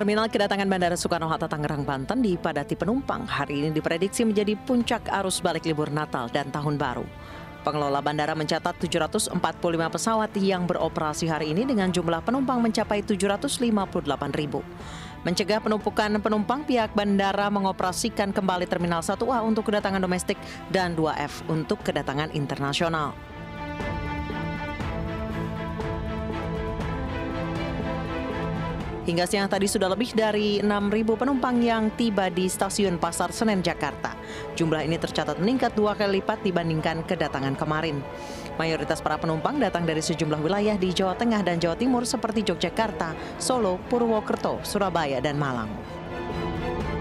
Terminal kedatangan Bandara Soekarno-Hatta Tangerang, Banten dipadati penumpang. Hari ini diprediksi menjadi puncak arus balik libur Natal dan Tahun Baru. Pengelola bandara mencatat 745 pesawat yang beroperasi hari ini dengan jumlah penumpang mencapai 758.000. Mencegah penumpukan penumpang, pihak bandara mengoperasikan kembali Terminal 1A untuk kedatangan domestik dan 2F untuk kedatangan internasional. Hingga siang tadi sudah lebih dari 6.000 penumpang yang tiba di stasiun Pasar Senen, Jakarta. Jumlah ini tercatat meningkat 2 kali lipat dibandingkan kedatangan kemarin. Mayoritas para penumpang datang dari sejumlah wilayah di Jawa Tengah dan Jawa Timur seperti Yogyakarta, Solo, Purwokerto, Surabaya, dan Malang.